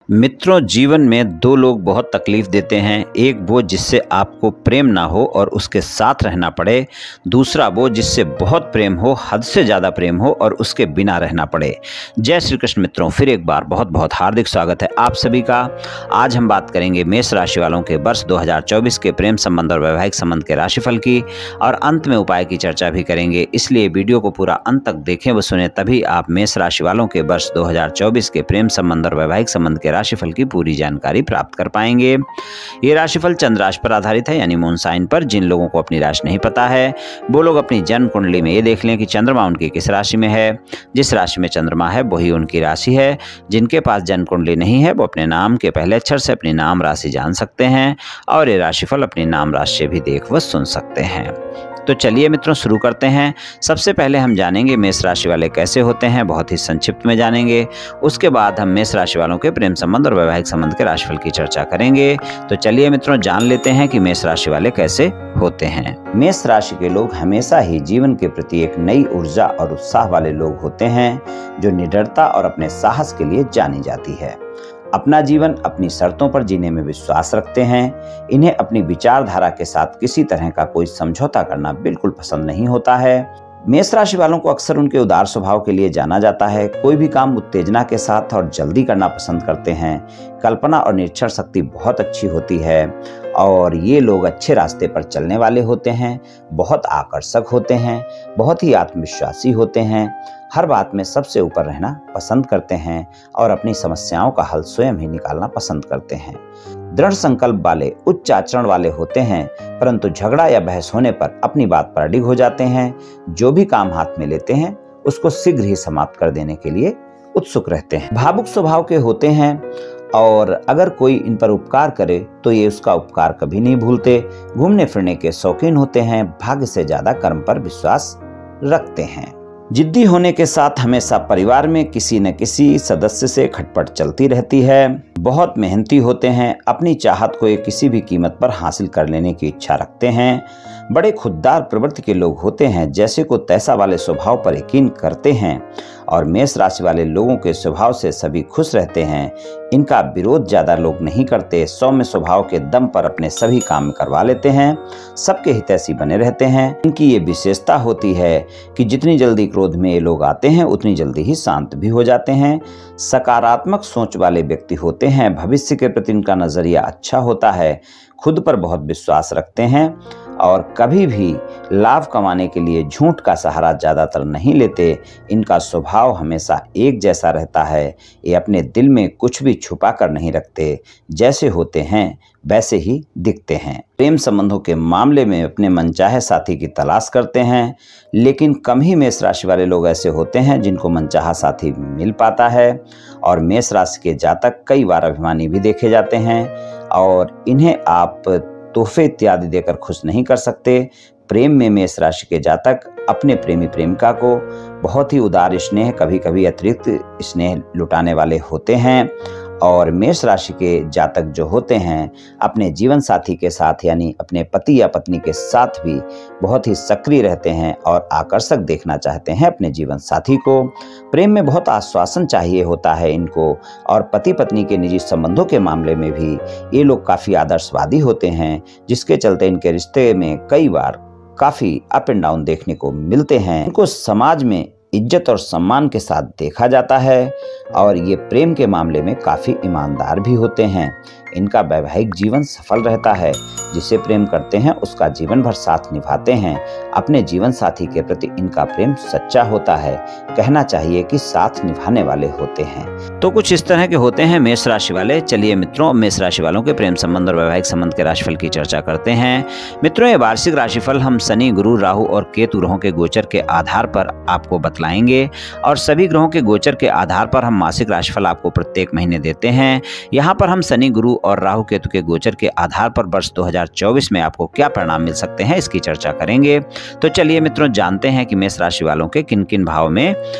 मित्रों, जीवन में दो लोग बहुत तकलीफ देते हैं। एक वो जिससे आपको प्रेम ना हो और उसके साथ रहना पड़े, दूसरा वो जिससे बहुत प्रेम हो, हद से ज़्यादा प्रेम हो और उसके बिना रहना पड़े। जय श्री कृष्ण मित्रों, फिर एक बार बहुत बहुत हार्दिक स्वागत है आप सभी का। आज हम बात करेंगे मेष राशि वालों के वर्ष 2024 के प्रेम संबंध और वैवाहिक संबंध के राशिफल की, और अंत में उपाय की चर्चा भी करेंगे। इसलिए वीडियो को पूरा अंत तक देखें व सुने, तभी आप मेष राशि वालों के वर्ष 2024 के प्रेम संबंध और वैवाहिक संबंध के राशिफल की पूरी जानकारी प्राप्त कर पाएंगे। ये राशिफल चंद्र राशि पर आधारित है, यानी मून साइन पर। जिन लोगों को अपनी राशि नहीं पता है वो लोग अपनी जन्म कुंडली में ये देख लें कि चंद्रमा उनकी किस राशि में है। जिस राशि में चंद्रमा है वही उनकी राशि है। जिनके पास जन्म कुंडली नहीं है वो अपने नाम के पहले अक्षर से अपनी नाम राशि जान सकते हैं, और ये राशिफल अपनी नाम राशि से भी देख व सुन सकते हैं। तो चलिए मित्रों, शुरू करते हैं। सबसे पहले हम जानेंगे मेष राशि वाले कैसे होते हैं, बहुत ही संक्षिप्त में जानेंगे। उसके बाद हम मेष राशि वालों के प्रेम संबंध और वैवाहिक संबंध के राशिफल की चर्चा करेंगे। तो चलिए मित्रों, जान लेते हैं कि मेष राशि वाले कैसे होते हैं। मेष राशि के लोग हमेशा ही जीवन के प्रति एक नई ऊर्जा और उत्साह वाले लोग होते हैं, जो निडरता और अपने साहस के लिए जानी जाती है। अपना जीवन अपनी शर्तों पर जीने में विश्वास रखते हैं। इन्हें अपनी विचारधारा के साथ किसी तरह का कोई समझौता करना बिल्कुल पसंद नहीं होता है। मेष राशि वालों को अक्सर उनके उदार स्वभाव के लिए जाना जाता है। कोई भी काम उत्तेजना के साथ और जल्दी करना पसंद करते हैं। कल्पना और निरीक्षण शक्ति बहुत अच्छी होती है, और ये लोग अच्छे रास्ते पर चलने वाले होते हैं। बहुत आकर्षक होते हैं, बहुत ही आत्मविश्वासी होते हैं, हर बात में सबसे ऊपर रहना पसंद करते हैं, और अपनी समस्याओं का हल स्वयं ही निकालना पसंद करते हैं। दृढ़ संकल्प वाले, उच्च आचरण वाले होते हैं, परंतु झगड़ा या बहस होने पर अपनी बात पर अडिग हो जाते हैं। जो भी काम हाथ में लेते हैं उसको शीघ्र ही समाप्त कर देने के लिए उत्सुक रहते हैं। भावुक स्वभाव के होते हैं, और अगर कोई इन पर उपकार करे तो ये उसका उपकार कभी नहीं भूलते। घूमने फिरने के शौकीन होते हैं, भाग्य से ज्यादा कर्म पर विश्वास रखते हैं। जिद्दी होने के साथ हमेशा परिवार में किसी न किसी सदस्य से खटपट चलती रहती है। बहुत मेहनती होते हैं, अपनी चाहत को ये किसी भी कीमत पर हासिल कर लेने की इच्छा रखते हैं। बड़े खुददार प्रवृत्ति के लोग होते हैं, जैसे को तैसा वाले स्वभाव पर यकीन करते हैं, और मेष राशि वाले लोगों के स्वभाव से सभी खुश रहते हैं। इनका विरोध ज्यादा लोग नहीं करते। सौम्य स्वभाव के दम पर अपने सभी काम करवा लेते हैं, सबके हितैषी बने रहते हैं। इनकी ये विशेषता होती है कि जितनी जल्दी क्रोध में ये लोग आते हैं उतनी जल्दी ही शांत भी हो जाते हैं। सकारात्मक सोच वाले व्यक्ति होते हैं। भविष्य के प्रति इनका नजरिया अच्छा होता है। खुद पर बहुत विश्वास रखते हैं, और कभी भी लाभ कमाने के लिए झूठ का सहारा ज्यादातर नहीं लेते। इनका स्वभाव हमेशा एक जैसा रहता है। ये अपने दिल में कुछ भी छुपा कर नहीं रखते। जैसे होते हैं वैसे ही दिखते हैं। प्रेम संबंधों के मामले में अपने मनचाहे साथी की तलाश करते हैं, लेकिन कम ही मेष राशि वाले लोग ऐसे होते हैं जिनको मनचाहा साथी मिल पाता है। और मेष राशि के जातक कई बार अभिमानी भी देखे जाते हैं, और इन्हें आप तोहफे इत्यादि देकर खुश नहीं कर सकते। प्रेम में मेष राशि के जातक अपने प्रेमी प्रेमिका को बहुत ही उदार स्नेह, कभी कभी अतिरिक्त स्नेह लुटाने वाले होते हैं। और मेष राशि के जातक जो होते हैं अपने जीवन साथी के साथ, यानी अपने पति या पत्नी के साथ भी बहुत ही सक्रिय रहते हैं, और आकर्षक देखना चाहते हैं अपने जीवन साथी को। प्रेम में बहुत आश्वासन चाहिए होता है इनको, और पति पत्नी के निजी संबंधों के मामले में भी ये लोग काफी आदर्शवादी होते हैं, जिसके चलते इनके रिश्ते में कई बार काफी अप एंड डाउन देखने को मिलते हैं। इनको समाज में इज्जत और सम्मान के साथ देखा जाता है, और ये प्रेम के मामले में काफी ईमानदार भी होते हैं। इनका वैवाहिक जीवन सफल रहता है। जिसे प्रेम करते हैं उसका जीवन भर साथ निभाते हैं। अपने जीवन साथी के प्रति इनका प्रेम सच्चा होता है। कहना चाहिए कि साथ निभाने वाले होते हैं। तो कुछ इस तरह के होते हैं मेष राशि वाले। चलिए मित्रों, मेष राशि वालों के प्रेम संबंध और वैवाहिक संबंध के राशिफल की चर्चा करते हैं। मित्रों, ये वार्षिक राशिफल हम शनि, गुरु, राहु और केतु ग्रहों के गोचर के आधार पर आपको बतलाएंगे, और सभी ग्रहों के गोचर के आधार पर हम मासिक राशिफल आपको प्रत्येक महीने देते हैं। यहाँ पर हम शनि, गुरु और राहु केतु के गोचर के आधार पर वर्ष 2024 में आपको क्या परिणाम मिल सकते हैं इसकी चर्चा करेंगे। तो चलिए मित्रों, जानते हैं कि मेष राशि वालों के किन किन भाव में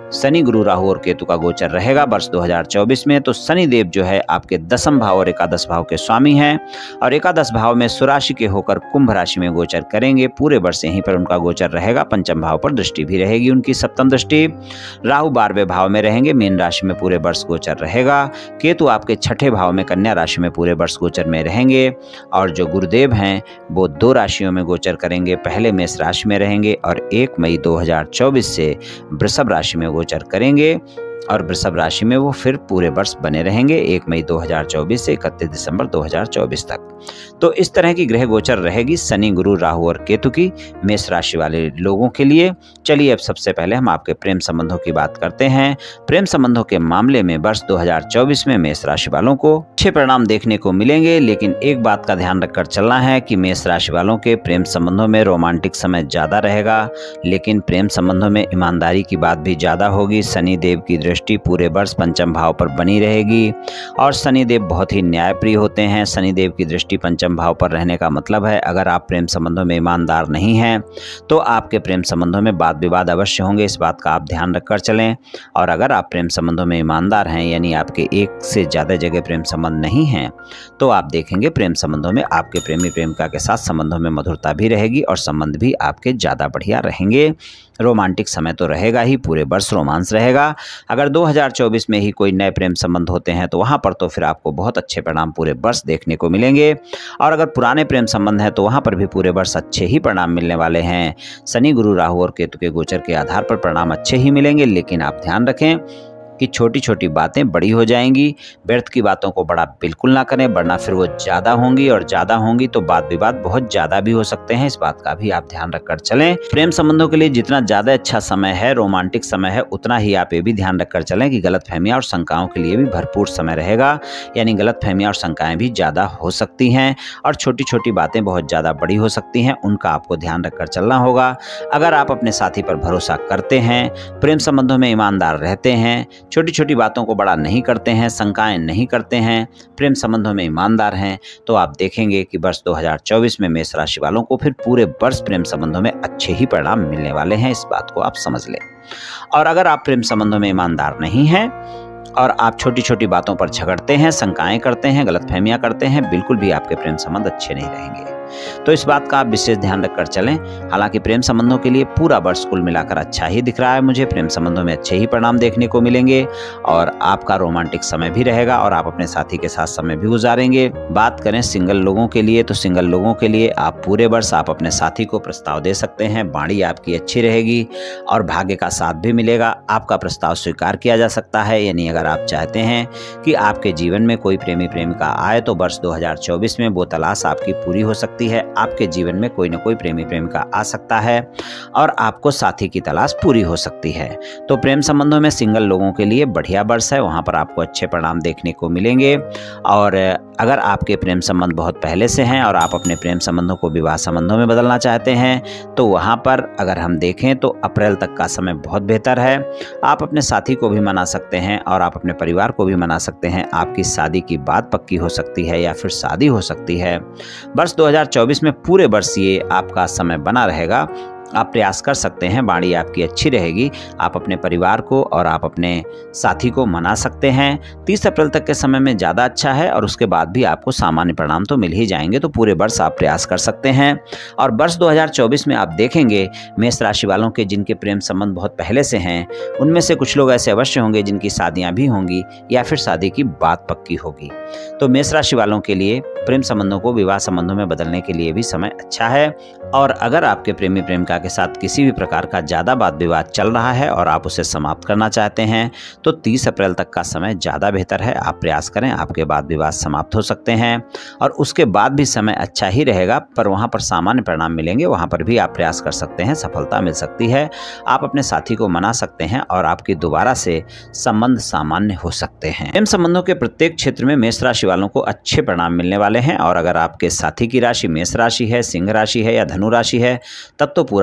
शनि गुरु राहु और केतु का गोचर रहेगा वर्ष 2024 में। तो शनि देव जो है आपके 10वें भाव और एकादश भाव के स्वामी हैं और एकादश भाव में स्वराशि के होकर कुंभ राशि में गोचर करेंगे। पूरे वर्ष यहीं पर उनका गोचर रहेगा। पंचम भाव पर दृष्टि भी रहेगी उनकी, सप्तम दृष्टि। राहु 12वें भाव में रहेंगे, मीन राशि में पूरे वर्ष गोचर रहेगा। केतु आपके 6ठे भाव में कन्या राशि में पूरे वर्ष गोचर में रहेंगे और जो गुरुदेव हैं वो 2 राशियों में गोचर करेंगे। पहले मेष राशि में रहेंगे और 1 मई 2024 से वृषभ राशि में गोचर करेंगे और वृषभ राशि में वो फिर पूरे वर्ष बने रहेंगे 1 मई 2024 से 31 दिसंबर 2024 तक। तो इस तरह की ग्रह गोचर रहेगी शनि गुरु राहु और केतु की मेष राशि वाले लोगों के लिए। चलिए अब सबसे पहले हम आपके प्रेम संबंधों की बात करते हैं। प्रेम संबंधों के मामले में वर्ष 2024 में मेष राशि वालों को अच्छे परिणाम देखने को मिलेंगे, लेकिन एक बात का ध्यान रखकर चलना है कि मेष राशि वालों के प्रेम संबंधों में रोमांटिक समय ज्यादा रहेगा, लेकिन प्रेम संबंधों में ईमानदारी की बात भी ज्यादा होगी। शनि देव की दृष्टि पूरे वर्ष पंचम भाव पर बनी रहेगी और शनि देव बहुत ही न्यायप्रिय होते हैं। शनि देव की दृष्टि पंचम भाव पर रहने का मतलब है अगर आप प्रेम संबंधों में ईमानदार नहीं हैं तो आपके प्रेम संबंधों में वाद विवाद अवश्य होंगे। इस बात का आप ध्यान रखकर चलें। और अगर आप प्रेम संबंधों में ईमानदार हैं, यानी आपके एक से ज़्यादा जगह प्रेम संबंध नहीं हैं, तो आप देखेंगे प्रेम संबंधों में आपके प्रेमी प्रेमिका के साथ संबंधों में मधुरता भी रहेगी और संबंध भी आपके ज़्यादा बढ़िया रहेंगे। रोमांटिक समय तो रहेगा ही, पूरे वर्ष रोमांस रहेगा। अगर 2024 में ही कोई नए प्रेम संबंध होते हैं तो वहाँ पर तो फिर आपको बहुत अच्छे परिणाम पूरे वर्ष देखने को मिलेंगे और अगर पुराने प्रेम संबंध हैं तो वहाँ पर भी पूरे वर्ष अच्छे ही परिणाम मिलने वाले हैं। शनि गुरु राहु और केतु के गोचर के आधार पर परिणाम अच्छे ही मिलेंगे, लेकिन आप ध्यान रखें कि छोटी छोटी बातें बड़ी हो जाएंगी। व्यर्थ की बातों को बड़ा बिल्कुल ना करें, वरना फिर वो ज़्यादा होंगी और ज़्यादा होंगी तो वाद विवाद बहुत ज़्यादा भी हो सकते हैं। इस बात का भी आप ध्यान रखकर चलें। प्रेम संबंधों के लिए जितना ज़्यादा अच्छा समय है, रोमांटिक समय है, उतना ही आप ये भी ध्यान रखकर चलें कि गलतफहमियां और शंकाओं के लिए भी भरपूर समय रहेगा। यानी गलतफहमियां और शंकाएं भी ज़्यादा हो सकती हैं और छोटी छोटी बातें बहुत ज़्यादा बड़ी हो सकती हैं, उनका आपको ध्यान रखकर चलना होगा। अगर आप अपने साथी पर भरोसा करते हैं, प्रेम संबंधों में ईमानदार रहते हैं, छोटी छोटी बातों को बड़ा नहीं करते हैं, शंकाएं नहीं करते हैं, प्रेम संबंधों में ईमानदार हैं, तो आप देखेंगे कि वर्ष 2024 में मेष राशि वालों को फिर पूरे वर्ष प्रेम संबंधों में अच्छे ही परिणाम मिलने वाले हैं। इस बात को आप समझ लें। और अगर आप प्रेम संबंधों में ईमानदार नहीं हैं और आप छोटी छोटी बातों पर झगड़ते हैं, शंकाएं करते हैं, गलतफहमियां करते हैं, बिल्कुल भी आपके प्रेम संबंध अच्छे नहीं रहेंगे। तो इस बात का आप विशेष ध्यान रखकर चलें। हालांकि प्रेम संबंधों के लिए पूरा वर्ष कुल मिलाकर अच्छा ही दिख रहा है मुझे। प्रेम संबंधों में अच्छे ही परिणाम देखने को मिलेंगे और आपका रोमांटिक समय भी रहेगा और आप अपने साथी के साथ समय भी गुजारेंगे। बात करें सिंगल लोगों के लिए तो सिंगल लोगों के लिए आप पूरे वर्ष आप अपने साथी को प्रस्ताव दे सकते हैं। वाणी आपकी अच्छी रहेगी और भाग्य का साथ भी मिलेगा। आपका प्रस्ताव स्वीकार किया जा सकता है। यानी अगर आप चाहते हैं कि आपके जीवन में कोई प्रेमी प्रेमिका आए तो वर्ष 2024 में वो तलाश आपकी पूरी हो सकती है। आपके जीवन में कोई न कोई प्रेमी प्रेमिका आ सकता है और आपको साथी की तलाश पूरी हो सकती है। तो प्रेम संबंधों में सिंगल लोगों के लिए बढ़िया वर्ष है, वहां पर आपको अच्छे परिणाम देखने को मिलेंगे। और अगर आपके प्रेम संबंध बहुत पहले से हैं और आप अपने प्रेम संबंधों को विवाह संबंधों में बदलना चाहते हैं तो वहां पर अगर हम देखें तो अप्रैल तक का समय बहुत बेहतर है। आप अपने साथी को भी मना सकते हैं और आप अपने परिवार को भी मना सकते हैं। आपकी शादी की बात पक्की हो सकती है या फिर शादी हो सकती है। वर्ष 2024 में पूरे वर्ष ये आपका समय बना रहेगा। आप प्रयास कर सकते हैं, वाणी आपकी अच्छी रहेगी। आप अपने परिवार को और आप अपने साथी को मना सकते हैं। 30 अप्रैल तक के समय में ज़्यादा अच्छा है और उसके बाद भी आपको सामान्य परिणाम तो मिल ही जाएंगे। तो पूरे वर्ष आप प्रयास कर सकते हैं। और वर्ष 2024 में आप देखेंगे मेष राशि वालों के जिनके प्रेम संबंध बहुत पहले से हैं, उनमें से कुछ लोग ऐसे अवश्य होंगे जिनकी शादियाँ भी होंगी या फिर शादी की बात पक्की होगी। तो मेष राशि वालों के लिए प्रेम संबंधों को विवाह संबंधों में बदलने के लिए भी समय अच्छा है। और अगर आपके प्रेमी प्रेमिका के साथ किसी भी प्रकार का ज़्यादा वाद विवाद चल रहा है और आप उसे समाप्त करना चाहते हैं तो 30 अप्रैल तक का समय ज़्यादा बेहतर है। आप प्रयास करें, आपके वाद विवाद समाप्त हो सकते हैं और उसके बाद भी समय अच्छा ही रहेगा, पर वहाँ पर सामान्य परिणाम मिलेंगे। वहाँ पर भी आप प्रयास कर सकते हैं, सफलता मिल सकती है। आप अपने साथी को मना सकते हैं और आपकी दोबारा से संबंध सामान्य हो सकते हैं। प्रेम संबंधों के प्रत्येक क्षेत्र में मेष राशि वालों को अच्छे परिणाम मिलने वाले हैं। और अगर आपके साथी की राशि मेष राशि है, सिंह राशि है या धनु राशि है, तब तो पूरा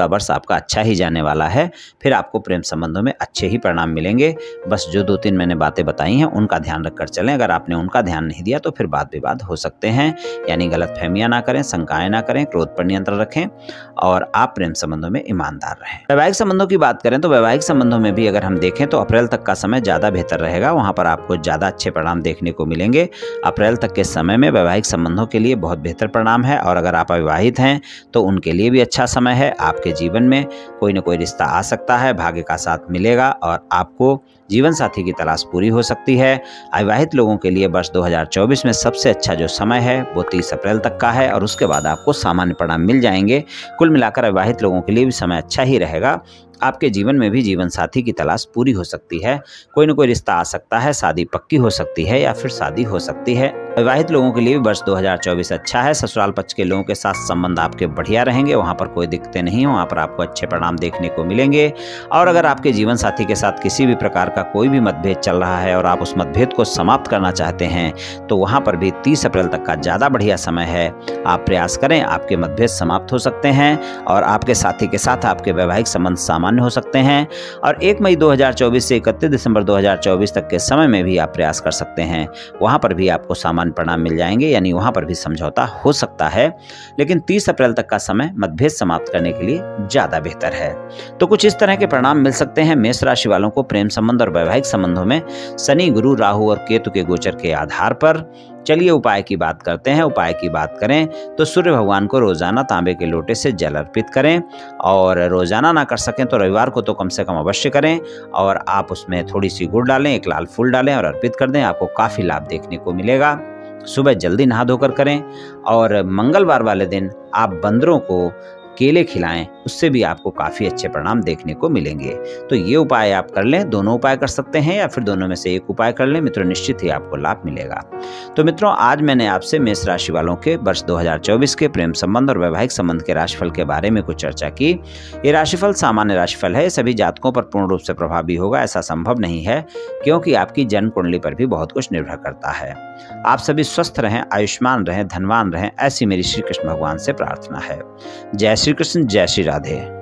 वर्ष आपका अच्छा ही जाने वाला है। फिर आपको प्रेम संबंधों में अच्छे ही परिणाम मिलेंगे। बस जो 2-3 मैंने बातें बताई हैं उनका ध्यान रखकर चलें। अगर आपने उनका ध्यान नहीं दिया तो फिर वाद विवाद हो सकते हैं। यानी गलतफहमियां ना करें, शंकाएं ना करें, क्रोध पर नियंत्रण रखें और आप प्रेम संबंधों में ईमानदार रहें। वैवाहिक संबंधों की बात करें तो वैवाहिक संबंधों में भी अगर हम देखें तो अप्रैल तक का समय ज़्यादा बेहतर रहेगा। वहाँ पर आपको ज़्यादा अच्छे परिणाम देखने को मिलेंगे। अप्रैल तक के समय में वैवाहिक संबंधों के लिए बहुत बेहतर परिणाम है। और अगर आप अविवाहित हैं तो उनके लिए भी अच्छा समय है। आपके जीवन में कोई न कोई रिश्ता आ सकता है, भाग्य का साथ मिलेगा और आपको जीवन साथी की तलाश पूरी हो सकती है। अविवाहित लोगों के लिए वर्ष 2024 में सबसे अच्छा जो समय है वो 30 अप्रैल तक का है और उसके बाद आपको सामान्य परिणाम मिल जाएंगे। कुल मिलाकर अविवाहित लोगों के लिए भी समय अच्छा ही रहेगा। आपके जीवन में भी जीवन साथी की तलाश पूरी हो सकती है। कोई न कोई रिश्ता आ सकता है, शादी पक्की हो सकती है या फिर शादी हो सकती है। विवाहित लोगों के लिए भी वर्ष 2024 अच्छा है। ससुराल पक्ष के लोगों के साथ संबंध आपके बढ़िया रहेंगे, वहाँ पर कोई दिक्कतें नहीं हो, वहाँ पर आपको अच्छे परिणाम देखने को मिलेंगे। और अगर आपके जीवन साथी के साथ किसी भी प्रकार का कोई भी मतभेद चल रहा है और आप उस मतभेद को समाप्त करना चाहते हैं तो वहाँ पर भी 30 अप्रैल तक का ज़्यादा बढ़िया समय है। आप प्रयास करें, आपके मतभेद समाप्त हो सकते हैं और आपके साथी के साथ आपके वैवाहिक संबंध सामान्य हो सकते हैं। और 1 मई 2024 से 31 दिसंबर 2024 तक के समय में भी आप प्रयास कर सकते हैं। वहाँ पर भी आपको सामान्य परिणाम मिल जाएंगे, यानी वहाँ पर भी समझौता हो सकता है। लेकिन 30 अप्रैल तक का समय मतभेद समाप्त करने के लिए ज़्यादा बेहतर है। तो कुछ इस तरह के परिणाम मिल सकते हैं मेष राशि वालों को प्रेम संबंध और वैवाहिक संबंधों में शनि, गुरु, राहु और केतु के गोचर के आधार पर। चलिए उपाय की बात करते हैं। उपाय की बात करें तो सूर्य भगवान को रोजाना तांबे के लोटे से जल अर्पित करें और रोजाना ना कर सकें तो रविवार को तो कम से कम अवश्य करें। और आप उसमें थोड़ी सी गुड़ डालें, एक लाल फूल डालें और अर्पित कर दें। आपको काफ़ी लाभ देखने को मिलेगा। सुबह जल्दी नहा धोकर करें और मंगलवार वाले दिन आप बंदरों को केले खिलाएं, उससे भी आपको काफ़ी अच्छे परिणाम देखने को मिलेंगे। तो ये उपाय आप कर लें। दोनों उपाय कर सकते हैं या फिर दोनों में से एक उपाय कर लें मित्रों, निश्चित ही आपको लाभ मिलेगा। तो मित्रों, आज मैंने आपसे मेष राशि वालों के वर्ष 2024 के प्रेम संबंध और वैवाहिक संबंध के राशिफल के बारे में कुछ चर्चा की। ये राशिफल सामान्य राशिफल है, सभी जातकों पर पूर्ण रूप से प्रभावी होगा ऐसा संभव नहीं है, क्योंकि आपकी जन्म कुंडली पर भी बहुत कुछ निर्भर करता है। आप सभी स्वस्थ रहें, आयुष्मान रहें, धनवान रहें, ऐसी मेरी श्री कृष्ण भगवान से प्रार्थना है। जय श्री कृष्ण, जय श्री राधे।